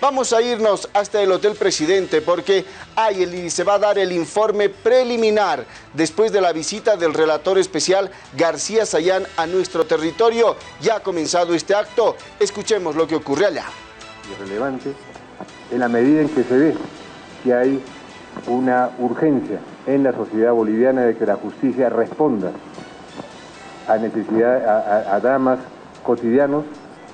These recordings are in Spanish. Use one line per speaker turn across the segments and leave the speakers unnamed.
Vamos a irnos hasta el Hotel Presidente porque se va a dar el informe preliminar después de la visita del relator especial García Sayán a nuestro territorio. Ya ha comenzado este acto. Escuchemos lo que ocurre allá.
Relevante en la medida en que se ve que hay una urgencia en la sociedad boliviana de que la justicia responda a necesidades, a dramas cotidianos,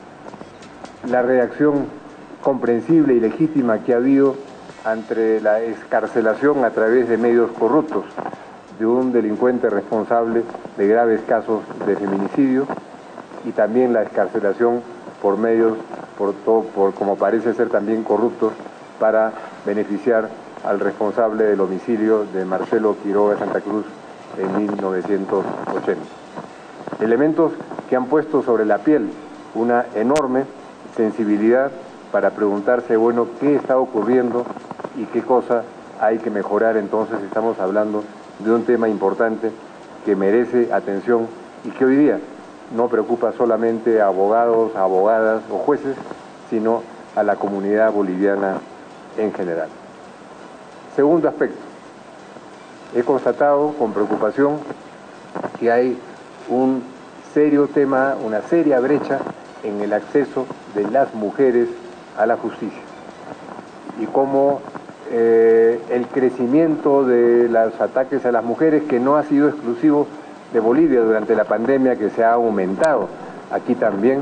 la reacción comprensible y legítima que ha habido ante la excarcelación a través de medios corruptos de un delincuente responsable de graves casos de feminicidio, y también la excarcelación por medios, como parece ser también corruptos, para beneficiar al responsable del homicidio de Marcelo Quiroga Santa Cruz en 1980. Elementos que han puesto sobre la piel una enorme sensibilidad para preguntarse, bueno, ¿qué está ocurriendo y qué cosa hay que mejorar? Entonces estamos hablando de un tema importante que merece atención y que hoy día no preocupa solamente a abogados, a abogadas o jueces, sino a la comunidad boliviana en general. Segundo aspecto, he constatado con preocupación que hay un serio tema, una seria brecha en el acceso de las mujeres a la justicia y cómo el crecimiento de los ataques a las mujeres, que no ha sido exclusivo de Bolivia durante la pandemia, que se ha aumentado aquí también,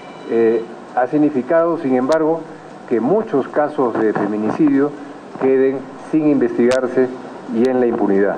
ha significado, sin embargo, que muchos casos de feminicidio queden sin investigarse y en la impunidad.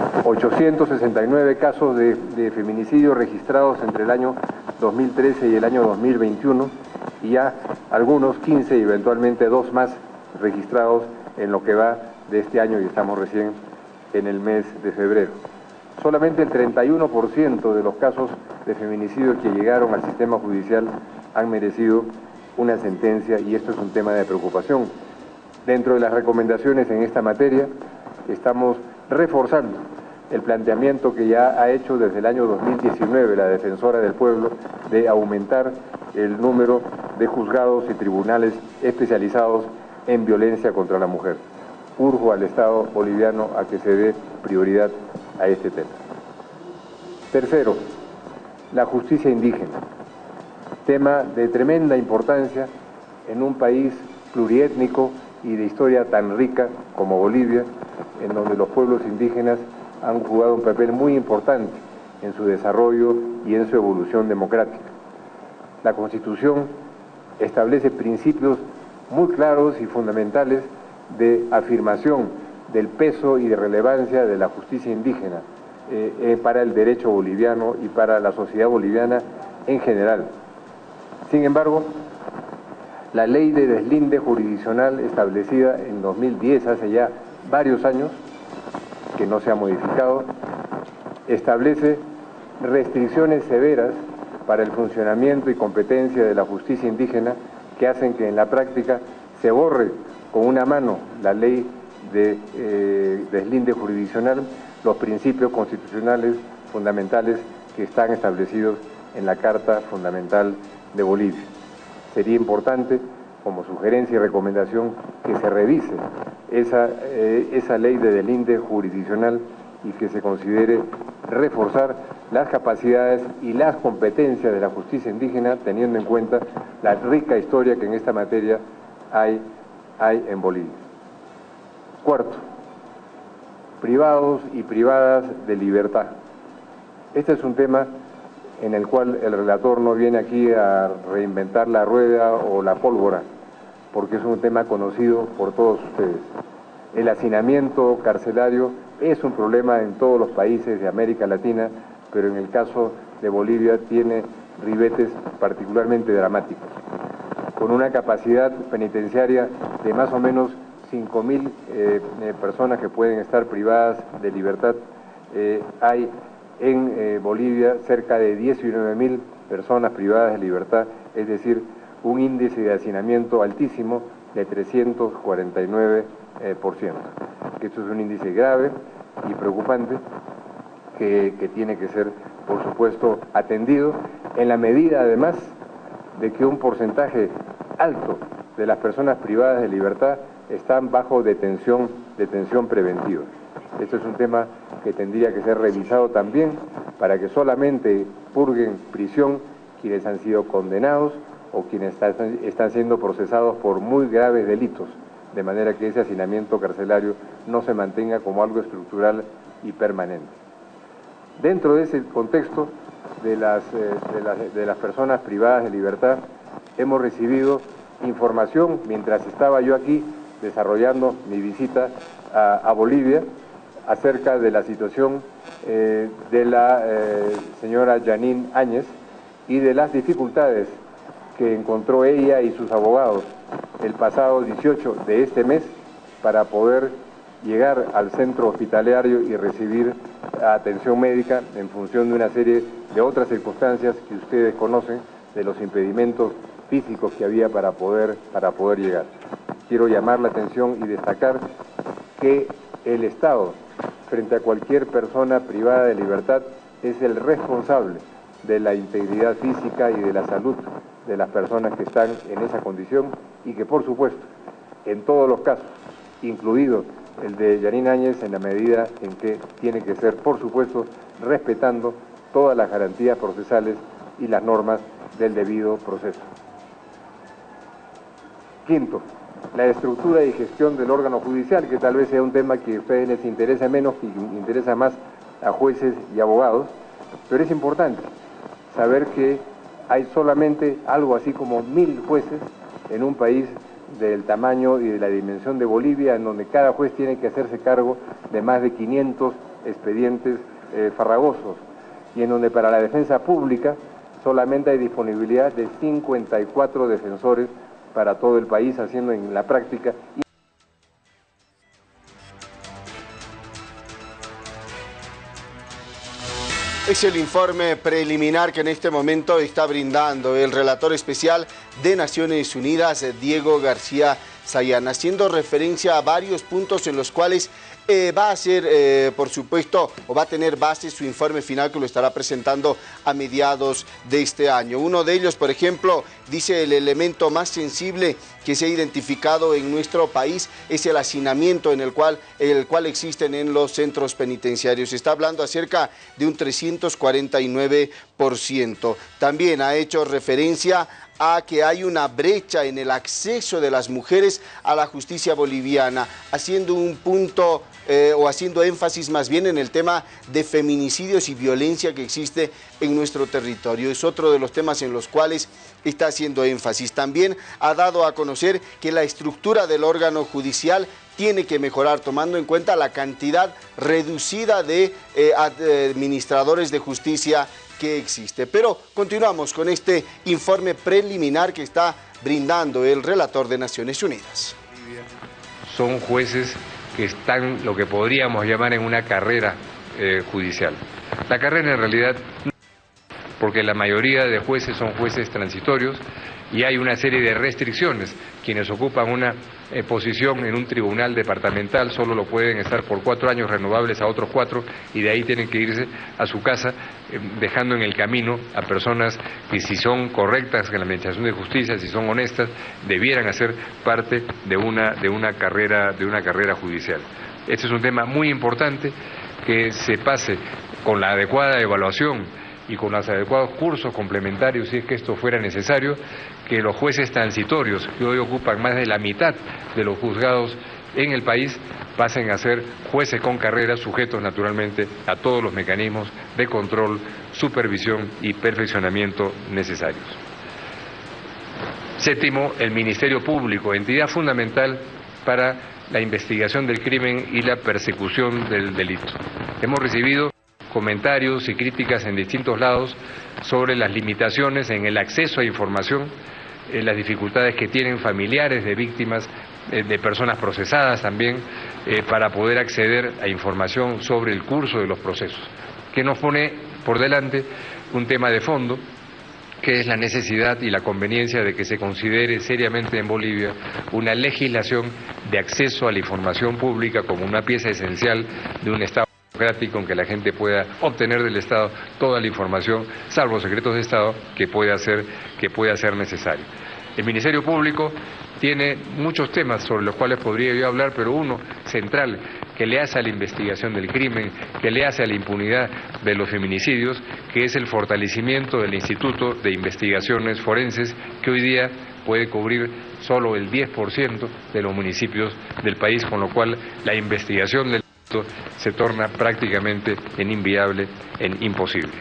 869 casos de feminicidio registrados entre el año 2013 y el año 2021, y ya algunos 15 y eventualmente 2 más registrados en lo que va de este año, y estamos recién en el mes de febrero. Solamente el 31% de los casos de feminicidio que llegaron al sistema judicial han merecido una sentencia, y esto es un tema de preocupación. Dentro de las recomendaciones en esta materia, estamos reforzando el planteamiento que ya ha hecho desde el año 2019 la Defensora del Pueblo de aumentar el número de juzgados y tribunales especializados en violencia contra la mujer. Urjo al Estado boliviano a que se dé prioridad a este tema. Tercero, la justicia indígena, tema de tremenda importancia en un país pluriétnico y de historia tan rica como Bolivia, en donde los pueblos indígenas han jugado un papel muy importante en su desarrollo y en su evolución democrática. La Constitución establece principios muy claros y fundamentales de afirmación del peso y de relevancia de la justicia indígena para el derecho boliviano y para la sociedad boliviana en general. Sin embargo, la ley de deslinde jurisdiccional establecida en 2010, hace ya varios años, que no se ha modificado, establece restricciones severas para el funcionamiento y competencia de la justicia indígena, que hacen que en la práctica se borre con una mano la ley de deslinde jurisdiccional, los principios constitucionales fundamentales que están establecidos en la Carta Fundamental de Bolivia. Sería importante, como sugerencia y recomendación, que se revise esa ley de deslinde jurisdiccional y que se considere reforzar las capacidades y las competencias de la justicia indígena, teniendo en cuenta la rica historia que en esta materia hay en Bolivia. Cuarto, privados y privadas de libertad. Este es un tema en el cual el relator no viene aquí a reinventar la rueda o la pólvora, porque es un tema conocido por todos ustedes. El hacinamiento carcelario es un problema en todos los países de América Latina, pero en el caso de Bolivia tiene ribetes particularmente dramáticos. Con una capacidad penitenciaria de más o menos 5.000 personas que pueden estar privadas de libertad, hay en Bolivia cerca de 19.000 personas privadas de libertad, es decir, un índice de hacinamiento altísimo de 349%. Esto es un índice grave y preocupante que tiene que ser, por supuesto, atendido en la medida, además, de que un porcentaje alto de las personas privadas de libertad están bajo detención preventiva. Esto es un tema que tendría que ser revisado también para que solamente purguen prisión quienes han sido condenados o quienes están siendo procesados por muy graves delitos, de manera que ese hacinamiento carcelario no se mantenga como algo estructural y permanente. Dentro de ese contexto de las personas privadas de libertad, hemos recibido información mientras estaba yo aquí desarrollando mi visita a Bolivia acerca de la situación de la señora Janine Áñez y de las dificultades que encontró ella y sus abogados el pasado 18 de este mes para poder llegar al centro hospitalario y recibir atención médica en función de una serie de otras circunstancias que ustedes conocen, de los impedimentos físicos que había para poder llegar. Quiero llamar la atención y destacar que el Estado, frente a cualquier persona privada de libertad, es el responsable de la integridad física y de la salud de las personas que están en esa condición y que, por supuesto, en todos los casos, incluido el de Janine Áñez, en la medida en que tiene que ser, por supuesto, respetando todas las garantías procesales y las normas del debido proceso. Quinto, la estructura y gestión del órgano judicial, que tal vez sea un tema que a ustedes les interesa menos y interesa más a jueces y abogados, pero es importante saber que hay solamente algo así como 1000 jueces en un país del tamaño y de la dimensión de Bolivia, en donde cada juez tiene que hacerse cargo de más de 500 expedientes farragosos, y en donde para la defensa pública solamente hay disponibilidad de 54 defensores para todo el país, haciendo en la práctica.
Es el informe preliminar que en este momento está brindando el relator especial de Naciones Unidas, Diego García Sayán, haciendo referencia a varios puntos en los cuales va a ser, por supuesto, o va a tener base su informe final que lo estará presentando a mediados de este año. Uno de ellos, por ejemplo, dice el elemento más sensible que se ha identificado en nuestro país es el hacinamiento el cual existen en los centros penitenciarios. Se está hablando acerca de un 349%. También ha hecho referencia a que hay una brecha en el acceso de las mujeres a la justicia boliviana, haciendo un punto o haciendo énfasis más bien en el tema de feminicidios y violencia que existe en nuestro territorio. Es otro de los temas en los cuales está haciendo énfasis. También ha dado a conocer que la estructura del órgano judicial tiene que mejorar, tomando en cuenta la cantidad reducida de administradores de justicia que existe. Pero continuamos con este informe preliminar que está brindando el relator de Naciones Unidas.
Son jueces que están lo que podríamos llamar en una carrera judicial. La carrera en realidad, porque la mayoría de jueces son jueces transitorios y hay una serie de restricciones. Quienes ocupan una posición en un tribunal departamental solo lo pueden estar por 4 años renovables a otros 4 y de ahí tienen que irse a su casa, dejando en el camino a personas que, si son correctas en la administración de justicia, si son honestas, debieran hacer parte de una carrera judicial. Este es un tema muy importante, que se pase con la adecuada evaluación y con los adecuados cursos complementarios, si es que esto fuera necesario, que los jueces transitorios, que hoy ocupan más de la mitad de los juzgados en el país, pasen a ser jueces con carrera, sujetos naturalmente a todos los mecanismos de control, supervisión y perfeccionamiento necesarios. Séptimo, el Ministerio Público, entidad fundamental para la investigación del crimen y la persecución del delito. Hemos recibido comentarios y críticas en distintos lados sobre las limitaciones en el acceso a información, las dificultades que tienen familiares de víctimas, de personas procesadas también, para poder acceder a información sobre el curso de los procesos, que nos pone por delante un tema de fondo, que es la necesidad y la conveniencia de que se considere seriamente en Bolivia una legislación de acceso a la información pública como una pieza esencial de un Estado democrático, en que la gente pueda obtener del Estado toda la información, salvo secretos de Estado, que pueda ser necesario. El Ministerio Público tiene muchos temas sobre los cuales podría yo hablar, pero uno central que le hace a la investigación del crimen, que le hace a la impunidad de los feminicidios, que es el fortalecimiento del Instituto de Investigaciones Forenses, que hoy día puede cubrir solo el 10% de los municipios del país, con lo cual la investigación del delito se torna prácticamente en inviable, en imposible.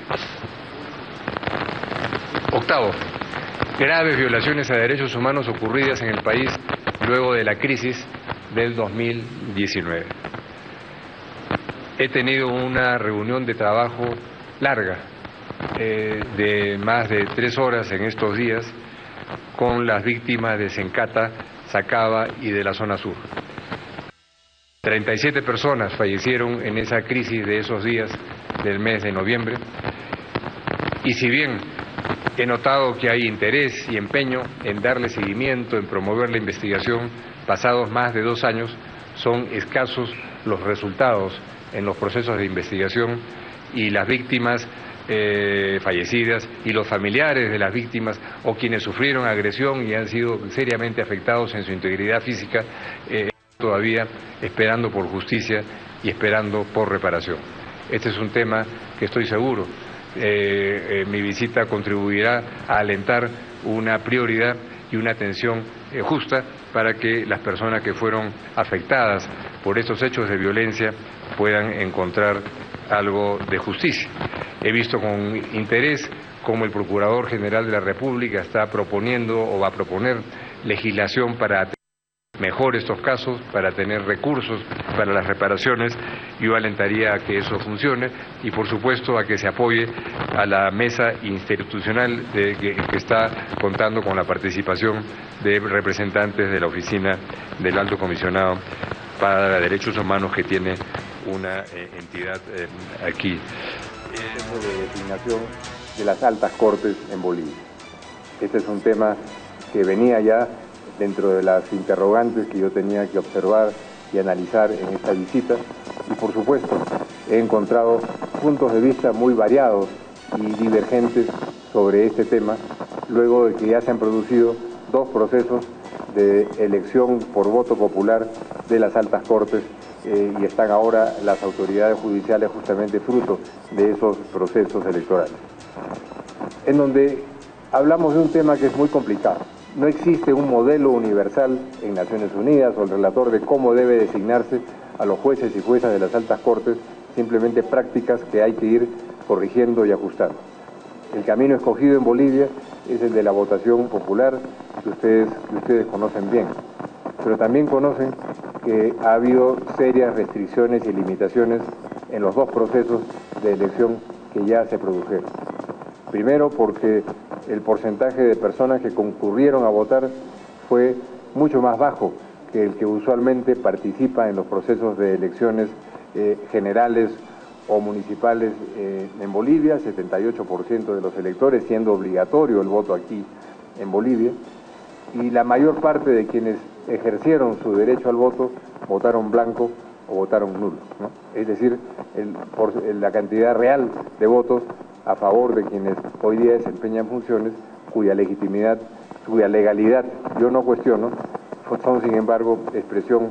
Octavo, graves violaciones a derechos humanos ocurridas en el país luego de la crisis del 2019. He tenido una reunión de trabajo larga, de más de 3 horas en estos días, con las víctimas de Sencata, Sacaba y de la zona sur. 37 personas fallecieron en esa crisis de esos días del mes de noviembre, y si bien he notado que hay interés y empeño en darle seguimiento, en promover la investigación, pasados más de 2 años, son escasos los resultados en los procesos de investigación, y las víctimas fallecidas y los familiares de las víctimas o quienes sufrieron agresión y han sido seriamente afectados en su integridad física, todavía esperando por justicia y esperando por reparación. Este es un tema que estoy seguro mi visita contribuirá a alentar una prioridad y una atención justa para que las personas que fueron afectadas por estos hechos de violencia puedan encontrar algo de justicia. He visto con interés cómo el Procurador General de la República está proponiendo o va a proponer legislación para atender mejor estos casos, para tener recursos para las reparaciones. Yo alentaría a que eso funcione y por supuesto a que se apoye a la mesa institucional que está contando con la participación de representantes de la Oficina del Alto Comisionado para Derechos Humanos, que tiene una entidad aquí.
De designación de las altas cortes en Bolivia. Este es un tema que venía ya dentro de las interrogantes que yo tenía que observar y analizar en esta visita, y por supuesto he encontrado puntos de vista muy variados y divergentes sobre este tema, luego de que ya se han producido 2 procesos de elección por voto popular de las altas cortes, y están ahora las autoridades judiciales justamente fruto de esos procesos electorales, en donde hablamos de un tema que es muy complicado. No existe un modelo universal en Naciones Unidas o el relator de cómo debe designarse a los jueces y juezas de las altas cortes, simplemente prácticas que hay que ir corrigiendo y ajustando. El camino escogido en Bolivia es el de la votación popular, que ustedes conocen bien, pero también conocen que ha habido serias restricciones y limitaciones en los 2 procesos de elección que ya se produjeron. Primero, porque el porcentaje de personas que concurrieron a votar fue mucho más bajo que el que usualmente participa en los procesos de elecciones generales o municipales en Bolivia, 78% de los electores, siendo obligatorio el voto aquí en Bolivia, y la mayor parte de quienes ejercieron su derecho al voto votaron blanco o votaron nulo, ¿no? Es decir, la cantidad real de votos a favor de quienes hoy día desempeñan funciones cuya legitimidad, cuya legalidad yo no cuestiono, son sin embargo expresión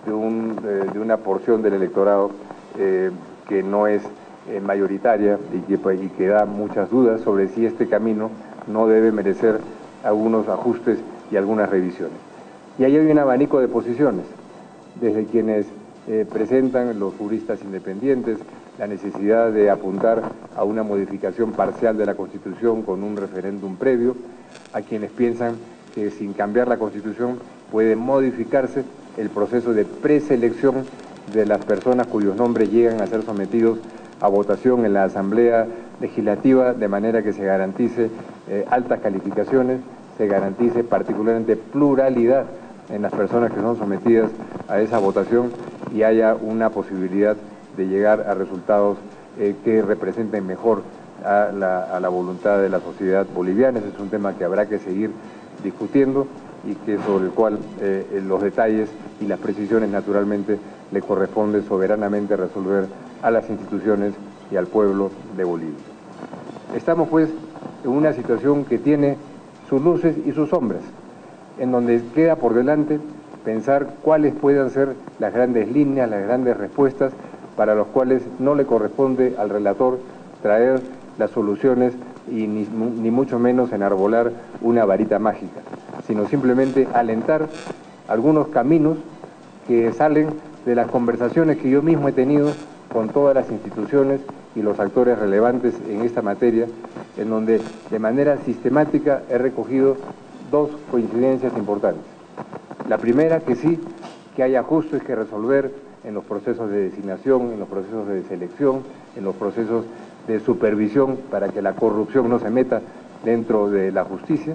de una porción del electorado que no es mayoritaria y que da muchas dudas sobre si este camino no debe merecer algunos ajustes y algunas revisiones. Y ahí hay un abanico de posiciones, desde quienes presentan los juristas independientes la necesidad de apuntar a una modificación parcial de la Constitución con un referéndum previo, a quienes piensan que sin cambiar la Constitución puede modificarse el proceso de preselección de las personas cuyos nombres llegan a ser sometidos a votación en la Asamblea Legislativa, de manera que se garantice altas calificaciones, se garantice particularmente pluralidad en las personas que son sometidas a esa votación y haya una posibilidad de llegar a resultados que representen mejor a la voluntad de la sociedad boliviana. Ese es un tema que habrá que seguir discutiendo y sobre el cual los detalles y las precisiones naturalmente le corresponde soberanamente resolver a las instituciones y al pueblo de Bolivia. Estamos pues en una situación que tiene sus luces y sus sombras. en donde queda por delante pensar cuáles puedan ser las grandes líneas, las grandes respuestas para los cuales no le corresponde al relator traer las soluciones y ni mucho menos enarbolar una varita mágica, sino simplemente alentar algunos caminos que salen de las conversaciones que yo mismo he tenido con todas las instituciones y los actores relevantes en esta materia, en donde de manera sistemática he recogido dos coincidencias importantes. La primera, que sí, que hay ajustes que resolver en los procesos de designación, en los procesos de selección, en los procesos de supervisión para que la corrupción no se meta dentro de la justicia,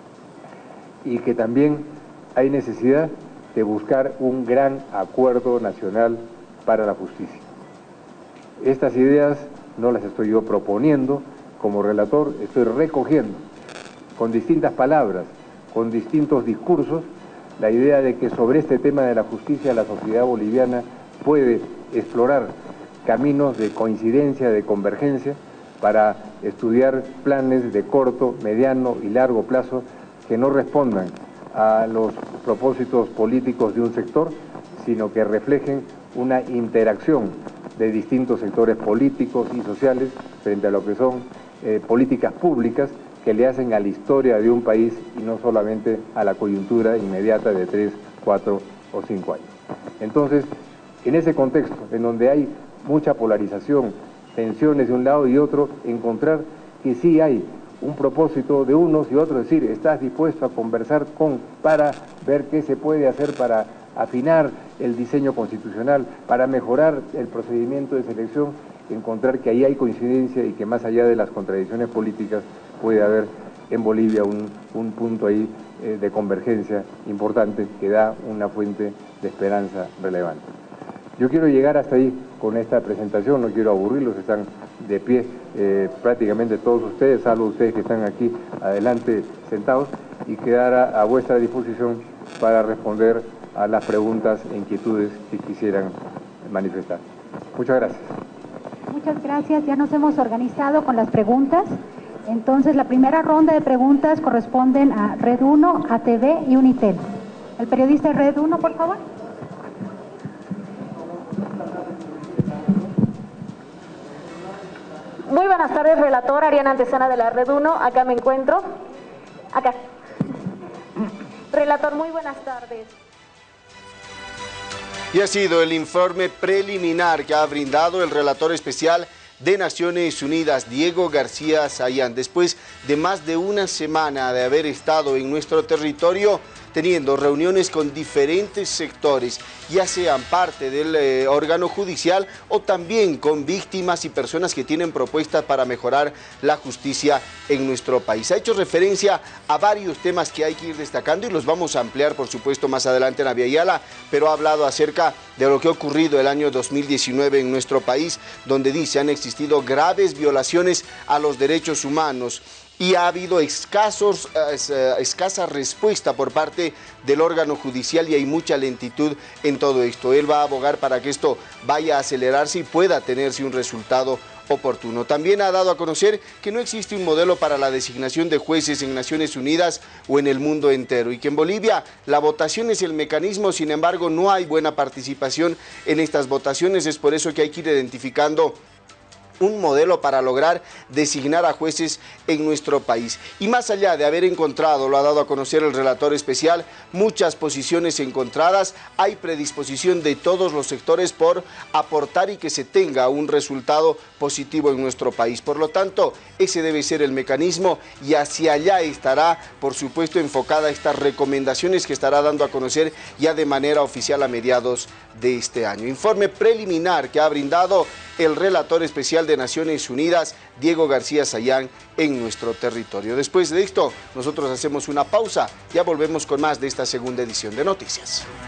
y que también hay necesidad de buscar un gran acuerdo nacional para la justicia. Estas ideas no las estoy yo proponiendo como relator, estoy recogiendo con distintas palabras, con distintos discursos, la idea de que sobre este tema de la justicia la sociedad boliviana puede explorar caminos de coincidencia, de convergencia, para estudiar planes de corto, mediano y largo plazo que no respondan a los propósitos políticos de un sector, sino que reflejen una interacción de distintos sectores políticos y sociales frente a lo que son políticas públicas que le hacen a la historia de un país y no solamente a la coyuntura inmediata de 3, 4 o 5 años. Entonces, en ese contexto, en donde hay mucha polarización, tensiones de un lado y otro, encontrar que sí hay un propósito de unos y otros, es decir, estás dispuesto a conversar para ver qué se puede hacer para afinar el diseño constitucional, para mejorar el procedimiento de selección, encontrar que ahí hay coincidencia y que más allá de las contradicciones políticas puede haber en Bolivia un punto ahí de convergencia importante que da una fuente de esperanza relevante. Yo quiero llegar hasta ahí con esta presentación, no quiero aburrirlos, están de pie prácticamente todos ustedes, salvo ustedes que están aquí adelante sentados, y quedar a vuestra disposición para responder a las preguntas e inquietudes que quisieran manifestar. Muchas gracias.
Muchas gracias, ya nos hemos organizado con las preguntas. Entonces, la primera ronda de preguntas corresponden a Red 1, ATV y Unitel. El periodista de Red 1, por favor.
Muy buenas tardes, relator Ariana Antesana de la Red 1, acá me encuentro. Acá. Relator, muy buenas tardes.
Y ha sido el informe preliminar que ha brindado el relator especial de Naciones Unidas, Diego García Sayán, después de más de una semana de haber estado en nuestro territorio teniendo reuniones con diferentes sectores, ya sean parte del órgano judicial o también con víctimas y personas que tienen propuestas para mejorar la justicia en nuestro país. Ha hecho referencia a varios temas que hay que ir destacando y los vamos a ampliar, por supuesto, más adelante en Avia Yala, pero ha hablado acerca de lo que ha ocurrido el año 2019 en nuestro país, donde dice han existido graves violaciones a los derechos humanos y ha habido escasa respuesta por parte del órgano judicial y hay mucha lentitud en todo esto. Él va a abogar para que esto vaya a acelerarse y pueda tenerse un resultado oportuno. También ha dado a conocer que no existe un modelo para la designación de jueces en Naciones Unidas o en el mundo entero y que en Bolivia la votación es el mecanismo, sin embargo no hay buena participación en estas votaciones, es por eso que hay que ir identificando un modelo para lograr designar a jueces en nuestro país. Y más allá de haber encontrado, lo ha dado a conocer el relator especial, muchas posiciones encontradas, hay predisposición de todos los sectores por aportar y que se tenga un resultado positivo en nuestro país. Por lo tanto, ese debe ser el mecanismo y hacia allá estará, por supuesto, enfocada estas recomendaciones que estará dando a conocer ya de manera oficial a mediados de este año. Informe preliminar que ha brindado el relator especial de Naciones Unidas, Diego García Sayán, en nuestro territorio. Después de esto, nosotros hacemos una pausa, ya volvemos con más de esta segunda edición de Noticias.